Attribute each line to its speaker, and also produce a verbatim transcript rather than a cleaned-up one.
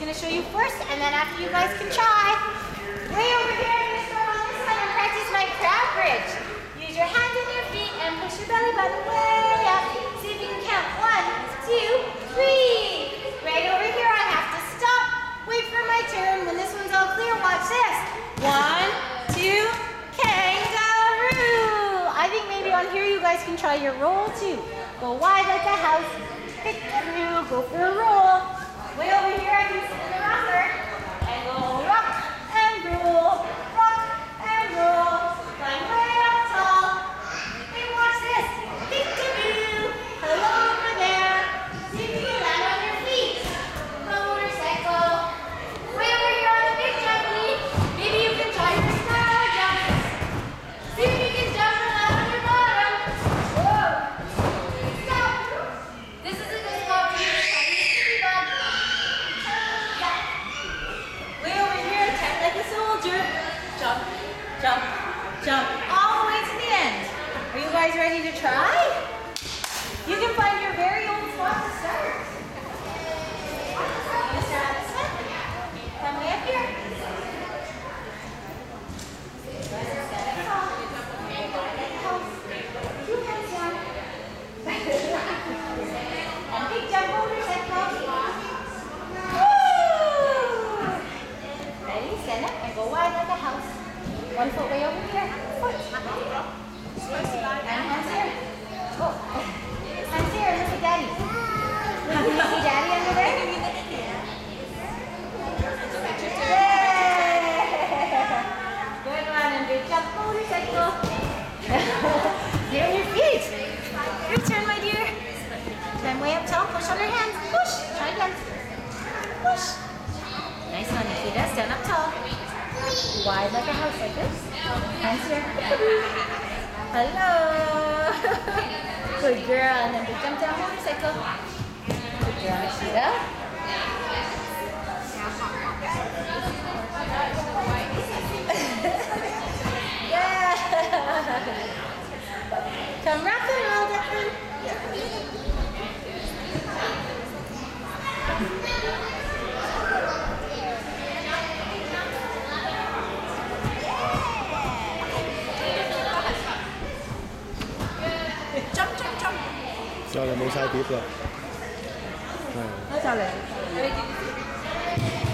Speaker 1: gonna show you first, and then after you guys can try. Way over here, I'm gonna start on this one and practice my crab bridge. Use your hands and your feet and push your belly button way up. See if you can count. One, two, three. Right over here, I have to stop. Wait for my turn. When this one's all clear, watch this. One, two, kangaroo. I think maybe on here you guys can try your roll too. Go wide like a house. Pick through, go for a roll. Way over here, I can sit in the rocker and go rock and roll, rock and roll. Climb way up tall. Hey, watch this. Peek-a-boo. Hello over there. See if you can land on your feet. Motorcycle. Way over here on the big trampoline. Maybe you can try your spiral jump. See if you can jump and land on your bottom. Whoa. Stop. This is a good spot for you to try your sticky bug. Yeah. Way over here, tap like a soldier. Jump, jump, jump. All the way to the end. Are you guys ready to try? You can find your very own spot to start. I'm gonna start on this one. Come way up here. Two hands down. And big jump motorcycle. Woo! Ready, stand up and go wide like a house. One foot way over here. Foot. And hands here. Oh. Hands here, look at Daddy. Can you see Daddy under there? Yeah! Good one, and big jump motorcycle. There on your feet. Your turn, my dear. Climb way up tall, push on your hands. Push. Try again. Push. Nice one, Nikita. Stand up tall. Wide like a house, like this. Hands here. Hello. Good girl. And then big jump down motorcycle. Good girl, Nikita. Yeah. Come rock and roll, Declan. Jump, jump, jump.
Speaker 2: Cho là冇晒碟啦。係。
Speaker 1: 多謝你。